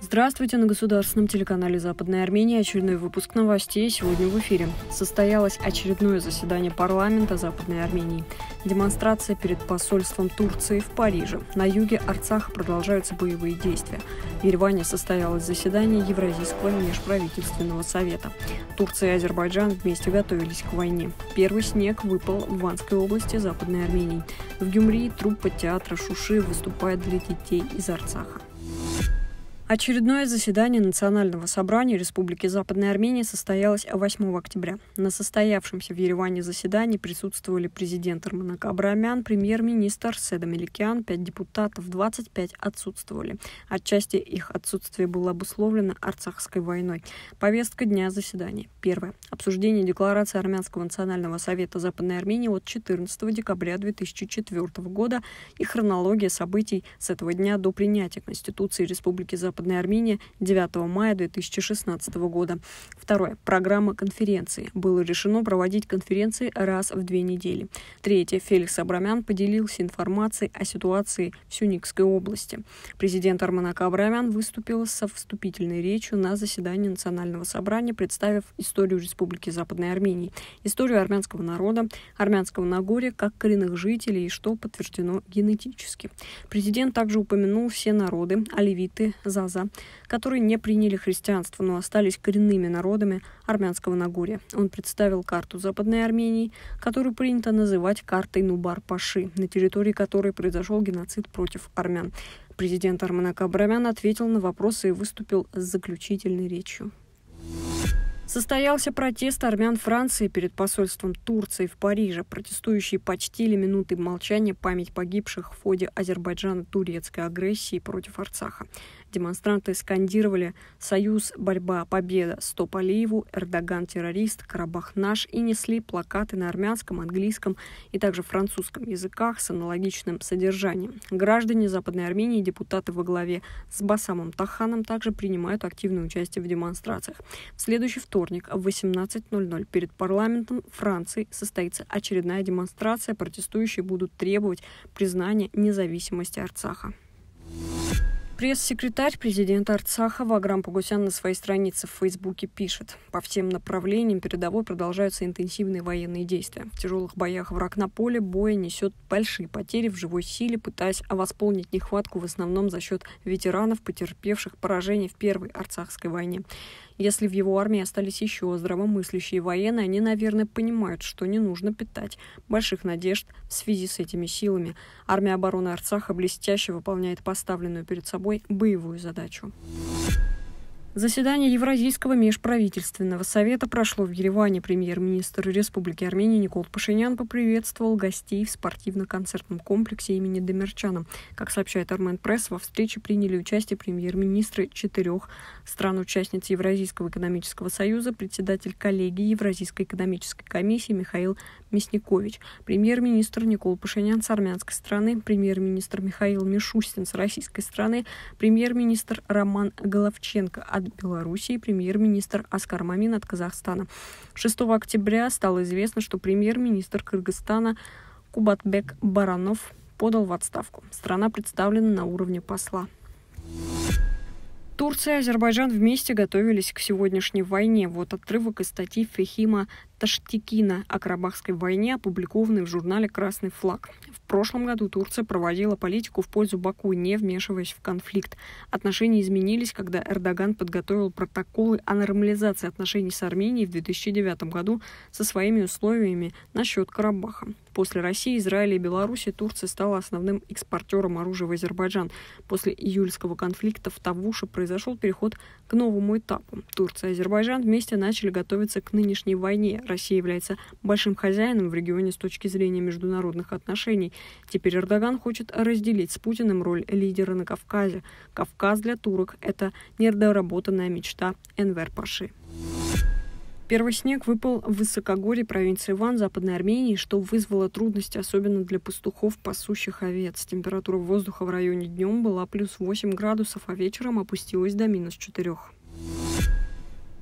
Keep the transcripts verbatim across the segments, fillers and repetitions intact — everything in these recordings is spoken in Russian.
Здравствуйте, на государственном телеканале Западной Армении очередной выпуск новостей. Сегодня в эфире. Состоялось очередное заседание парламента Западной Армении. Демонстрация перед посольством Турции в Париже. На юге Арцаха продолжаются боевые действия. В Ереване состоялось заседание Евразийского межправительственного совета. Турция и Азербайджан вместе готовились к войне. Первый снег выпал в Ванской области Западной Армении. В Гюмри труппа театра Шуши выступает для детей из Арцаха. Очередное заседание Национального собрания Республики Западной Армении состоялось восьмого октября. На состоявшемся в Ереване заседании присутствовали президент Арменак Абрамян, премьер-министр Седа Меликян, пять депутатов, двадцать пять отсутствовали. Отчасти их отсутствие было обусловлено Арцахской войной. Повестка дня заседания. Первое. Обсуждение декларации Армянского национального совета Западной Армении от четырнадцатого декабря две тысячи четвёртого года и хронология событий с этого дня до принятия Конституции Республики Западной Армении девятого мая две тысячи шестнадцатого года. Второе. Программа конференции. Было решено проводить конференции раз в две недели. Третье. Феликс Абрамян поделился информацией о ситуации в Сюникской области. Президент Арменак Абрамян выступил со вступительной речью на заседании Национального собрания, представив историю Республики Западной Армении, историю армянского народа, армянского Нагорья как коренных жителей, и что подтверждено генетически. Президент также упомянул все народы, алевиты, заза, которые не приняли христианство, но остались коренными народами армянского Нагорья. Он представил карту Западной Армении, которую принято называть картой Нубар-Паши, на территории которой произошел геноцид против армян. Президент Арменак Абрамян ответил на вопросы и выступил с заключительной речью. Состоялся протест армян Франции перед посольством Турции в Париже. Протестующие почтили минутой молчания память погибших в ходе Азербайджана-турецкой агрессии против Арцаха. Демонстранты скандировали «Союз, борьба, победа», «Стоп Алиеву», «Эрдоган террорист», «Карабах наш» и несли плакаты на армянском, английском и также французском языках с аналогичным содержанием. Граждане Западной Армении и депутаты во главе с Басамом Таханом также принимают активное участие в демонстрациях. В следующий вторник в восемнадцать ноль ноль перед парламентом Франции состоится очередная демонстрация. Протестующие будут требовать признания независимости Арцаха. Пресс-секретарь президента Арцаха Ваграм Погосян на своей странице в Фейсбуке пишет: «По всем направлениям передовой продолжаются интенсивные военные действия. В тяжелых боях враг на поле боя несет большие потери в живой силе, пытаясь восполнить нехватку в основном за счет ветеранов, потерпевших поражение в Первой Арцахской войне. Если в его армии остались еще здравомыслящие военные, они, наверное, понимают, что не нужно питать больших надежд в связи с этими силами. Армия обороны Арцаха блестяще выполняет поставленную перед собой боевую задачу». Заседание Евразийского межправительственного совета прошло в Ереване. Премьер-министр Республики Армения Никол Пашинян поприветствовал гостей в спортивно-концертном комплексе имени Демирчана. Как сообщает Армен Пресс, во встрече приняли участие премьер-министры четырех стран-участниц Евразийского экономического союза, председатель коллегии Евразийской экономической комиссии Михаил Мясникович, премьер-министр Никол Пашинян с армянской стороны, премьер-министр Михаил Мишустин с российской стороны, премьер-министр Роман Головченко от Белоруссии, премьер-министр Аскар Мамин от Казахстана. шестого октября стало известно, что премьер-министр Кыргызстана Кубатбек Баранов подал в отставку. Страна представлена на уровне посла. Турция и Азербайджан вместе готовились к сегодняшней войне. Вот отрывок из статьи Фехима Таштикина о Карабахской войне, опубликованной в журнале «Красный флаг». В прошлом году Турция проводила политику в пользу Баку, не вмешиваясь в конфликт. Отношения изменились, когда Эрдоган подготовил протоколы о нормализации отношений с Арменией в две тысячи девятом году со своими условиями насчет Карабаха. После России, Израиля и Беларуси Турция стала основным экспортером оружия в Азербайджан. После июльского конфликта в Тавуше произошел переход к новому этапу. Турция и Азербайджан вместе начали готовиться к нынешней войне. Россия является большим хозяином в регионе с точки зрения международных отношений. Теперь Эрдоган хочет разделить с Путиным роль лидера на Кавказе. Кавказ для турок – это недоработанная мечта Энвер Паши. Первый снег выпал в высокогорье провинции Ван, Западной Армении, что вызвало трудности, особенно для пастухов, пасущих овец. Температура воздуха в районе днем была плюс восемь градусов, а вечером опустилась до минус четырех.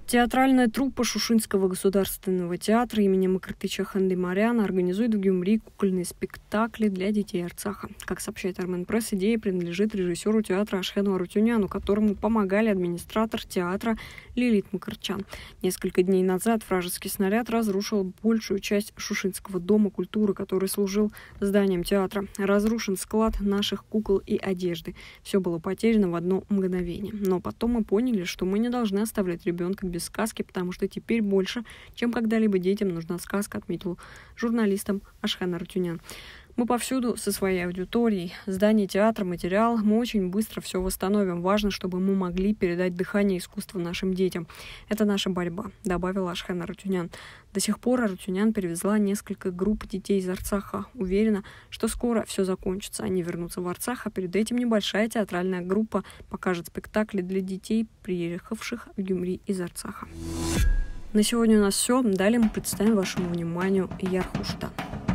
Театральная труппа Шушинского государственного театра имени Макартыча Хандемаряна организует в Гюмри кукольные спектакли для детей Арцаха. Как сообщает Армен Пресс, идея принадлежит режиссеру театра Ашхену Арутюняну, которому помогали администратор театра Лилит Макарчан. Несколько дней назад вражеский снаряд разрушил большую часть Шушинского дома культуры, который служил зданием театра. Разрушен склад наших кукол и одежды. Все было потеряно в одно мгновение. Но потом мы поняли, что мы не должны оставлять ребенка без сказки, потому что теперь больше, чем когда-либо детям нужна сказка, отметил журналистам Ашхан Арутюнян. Мы повсюду со своей аудиторией, здание театра, материал, мы очень быстро все восстановим. Важно, чтобы мы могли передать дыхание искусства нашим детям. Это наша борьба, добавил Ашхан Арутюнян. До сих пор Арутюнян перевезла несколько групп детей из Арцаха. Уверена, что скоро все закончится. Они вернутся в Арцах, а перед этим небольшая театральная группа покажет спектакли для детей, приехавших в Гюмри из Арцаха. На сегодня у нас все. Далее мы представим вашему вниманию Ярхуштан.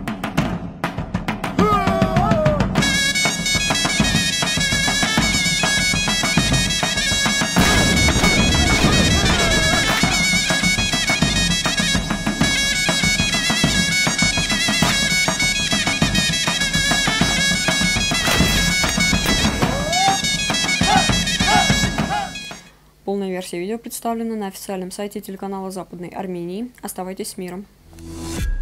Полная версия видео представлена на официальном сайте телеканала Западной Армении. Оставайтесь с миром.